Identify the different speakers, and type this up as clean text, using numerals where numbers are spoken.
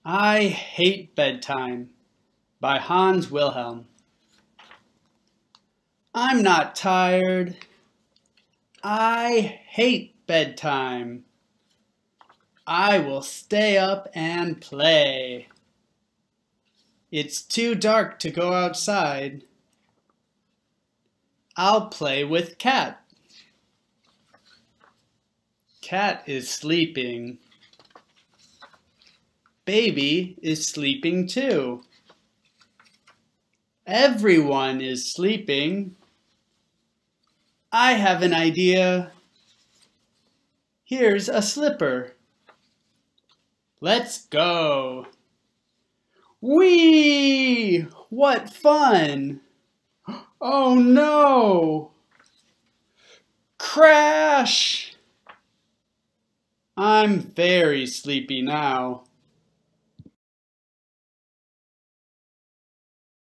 Speaker 1: I Hate Bedtime by Hans Wilhelm. I'm not tired. I hate bedtime. I will stay up and play. It's too dark to go outside. I'll play with Cat. Cat is sleeping. Baby is sleeping too. Everyone is sleeping. I have an idea. Here's a slipper. Let's go. Whee! What fun! Oh no! Crash! I'm very sleepy now.